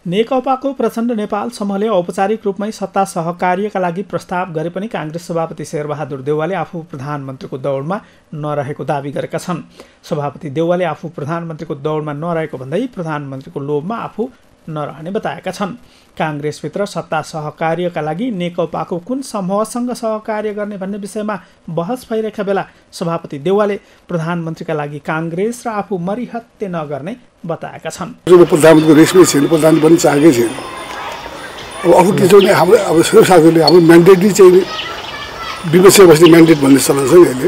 नेकपाको प्रचण्ड नेपाल समूहले औपचारिक रूपमै सत्ता सहकार्यका लागि प्रस्ताव गरे पनि काङ्ग्रेस सभापति शेरबहादुर देउवाले आफू प्रधानमन्त्रीको दौडमा नरहेको दावी गरेका छन्। सभापति देउवाले आफू प्रधानमन्त्रीको दौडमा नरहेको भन्दै प्रधानमन्त्रीको लोभमा आफू नरहने बताएका छन्। काङ्ग्रेसभित्र सत्ता सहकार्यका लागि नेकपाको कुन समूहसँग सहकार्य गर्ने भन्ने विषयमा बहस भइरहेका बेला सभापति देउवाले प्रधानमन्त्रीका लागि काङ्ग्रेस र आफू मरिहत्ते नगर्ने बताएका छन्। प्रधानमन्त्रीको रेसमै छैन, प्रधान पनि चाहेकै छैन। अब अरू के छ भने हाम्रो अब साथीहरूले हाम्रो म्यान्डेटै चाहिँ विपक्षी बस्ने म्यान्डेट भन्ने चलन छ नि अहिले।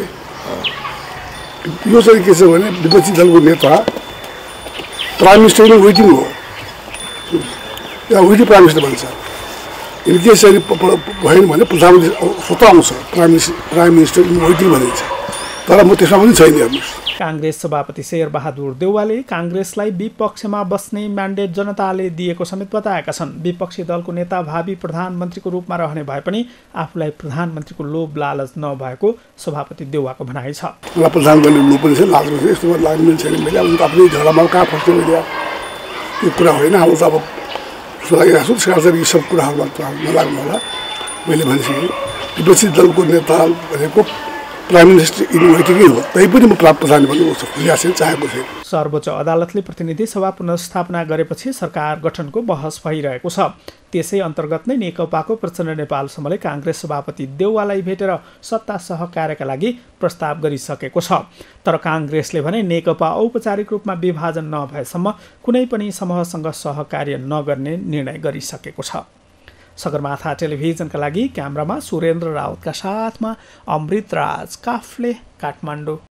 यो चाहिँ के छ भने विपक्षी दलको नेता प्राइम मिनिस्टर नै वेटिङ हो या वेटिङ प्राइम मिनिस्टर भन्छ। इनकेस चाहिँ भएन भने प्रधानमन्त्री स्वतः आउँछ, प्राइम मिनिस्टर इन वेटिङ भनिन्छ। तर म त्यसमा पनि छैन। हेर्नुहोस्, काङ्ग्रेस सभापति शेरबहादुर देउवाले काङ्ग्रेसलाई विपक्षमा बस्ने म्यान्डेट जनताले दिएको समेत बताएका छन्। विपक्षी दलको नेता भावी प्रधानमन्त्रीको रूपमा रहने भए पनि आफूलाई प्रधानमन्त्रीको लोभ लालच नभएको सभापति देउवाको भनाइ छ। मलाई प्रधानमन्त्रीले लोभ पनि छैन, लालच पनि छैन, यस्तो लाग्ने छैन। मैले अब आफ्नै झगडामा कहाँ फस्ने मैले यो कुरा होइन। अब त अब लागिरहेको छु, त्यसका यी सब कुराहरूमा नलाग्नु होला। मैले भनिसकेँ विपक्षी दलको नेता भनेको प्राइम मिनिस्टर इन वेटिङै हो, तैपनि म प्रधानमन्त्री चाहेको थिएँ। सर्वोच्च अदालतले प्रतिनिधि सभा पुनर्स्थापना गरेपछि सरकार गठनको बहस भइरहेको छ। त्यसै अन्तर्गत नै नेकपाको प्रचण्ड नेपाल समूहले काङ्ग्रेस सभापति देउवालाई भेटेर सत्ता सहकार्यका लागि प्रस्ताव गरिसकेको छ। तर काङ्ग्रेसले भने नेकपा औपचारिक रूपमा विभाजन नभएसम्म कुनै पनि समूहसँग सहकार्य नगर्ने निर्णय गरिसकेको छ। सगरमाथा टेलिभिजनका लागि क्यामेरामा सुरेन्द्र राउतका साथमा अमृत राज काफ्ले, काठमाडौँ।